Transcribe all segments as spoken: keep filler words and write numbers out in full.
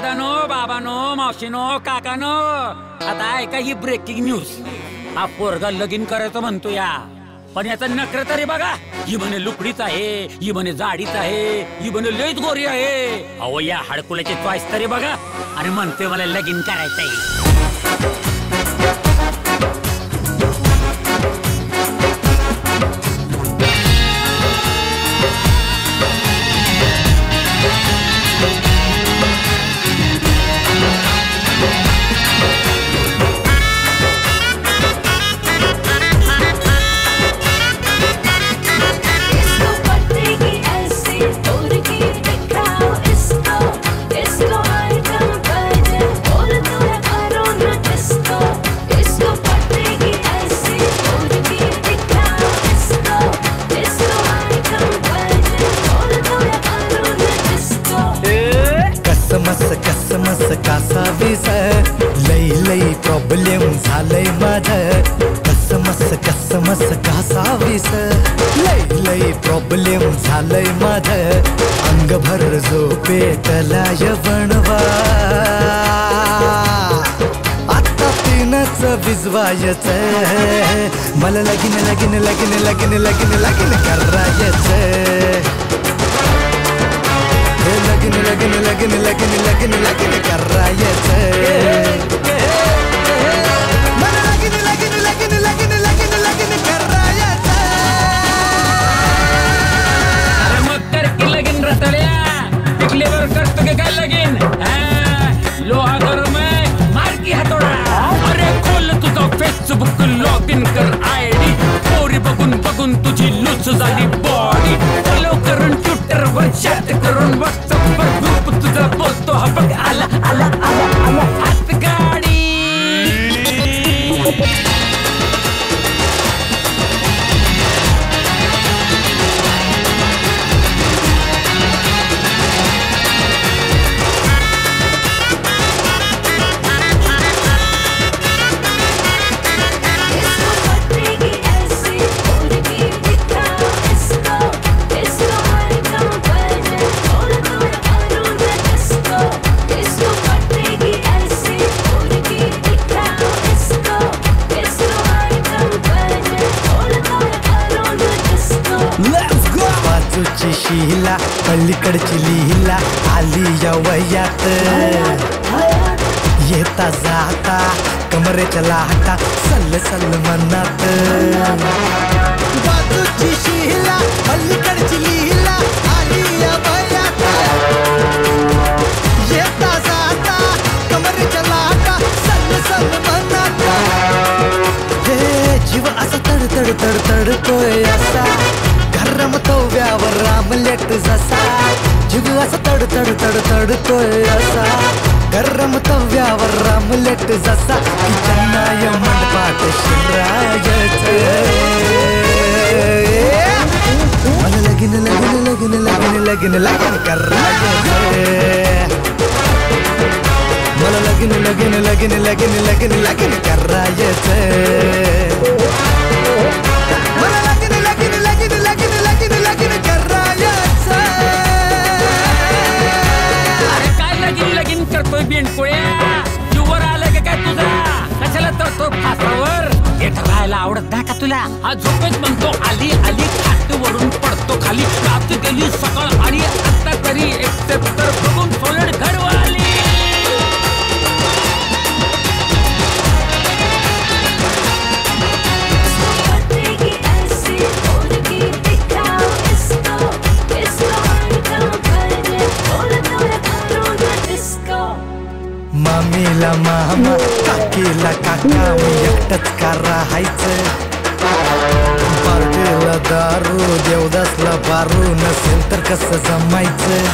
दादानो बाबानो मावशीनो काकानो आता ऐका ही ब्रेकिंग न्यूज. हा पोरगा लगीन करायचं म्हणतो या, पण याचं नखरं तरी बघा. ही म्हणे लुकडीच आहे, ही म्हणे जाडीच आहे, ही म्हणे लयच गोरी आहे. अहो या हाडकुल्याची चॉईस तरी बघा आणि म्हणते मला लगीन करायचंय. लई लई प्रॉब्लेम झालंय माझं. कसमस कसमस कासावीस लई लई प्रॉब्लेम झालंय माझं. अंगभर झोपेटला यवणवा आता तीनच विजवायच. मला लगीन लगीन लगीन लगीन लगीन लगीन करायचं. लगीन लगीन लगीन लगीन लगीन लगीन करायचं. मला लगीन लगीन लगीन लगीन लगीन लगीन करायचं. अरे मग कर की लगीन रताळ्या, टिकलीवर करतो की काय लगीन. लोहा गरम आहे मार की हातोडा. अरे खोल तुझा फेसबुक लॉग इन कर आयडी. पोरी बघून बघून तुझी लूज झाली बॉडी. फॉलो करून ट्विटर वर चॅट करून व्हॉट्सअप वर ग्रुप तुझा बोलतो हा बघ आला आला आला आला हात गाडी. बाजूची शिला पलीकडची लिहिला आली या वयात. येता जाता कमरेच्या लाटा सल सल मनात. बाजूची शिला पलीकडची लिहिला आली या वयात. येता जाता कमरेच्या लाटा सल सल मनात. हे जीव असा तड तड तड तडतोय असा. रमतो व्यावर रामलेट जसा. जीव असा तड तड तड तडतोय असा. रमतो व्यावर रामलेट जसा. किचनाय मंडपात शिरायचं. मला लगीन लगीन लगीन लगीन लगीन लगीन करायचं. मला लगीन लगीन लगीन लगीन लगीन लगीन करायचं. मला लगीन लगीन लगीन लगीन लगीन लगीन करायचं. अरे काय लगीन लगीन करतोय बेंडकोळ्या. जीवर आलं का काय तुझा. कशाला तरतो फासावर. हे ठरायला आवडत नाही का तुला. हा झोपेत म्हणतो आली आली खाटवरून पडतो खाली. रात गेली सकाळ आणि आता तरी एक्सेप्ट तर बघून सोलड घरवाली. मामीला मामा काकीला काका मी एकटंच का राहायचं. पार्टीला दारू देवदासला बारू नसेल तर कसं जमायचं.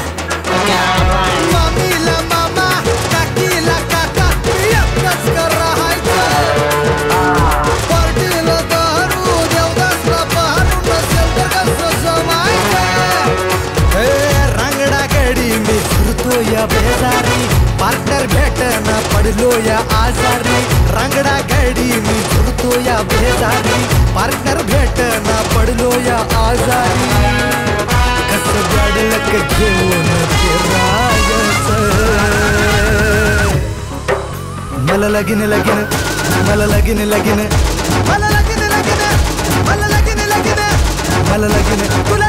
मामीला मामा काकीला काका मी एकटंच का राहायचं. पार्टीला दारू देवदासला बारू नसेल तर कसं जमायचं. हे रांगडा गडी मी फिरतो या बेजारी. पार्टनर भेटना पडलो या आजारी. रांगडा गाडी मी झुरतो या बेजारी. पार्टनर भेटना पडलो या आजारी. कसं गाडलक घेऊन फिरायचं. मला लगीन लगीन मला लगीन लगीन मला लगीन लगीन मला लगीन लगीन मला लगीन तुला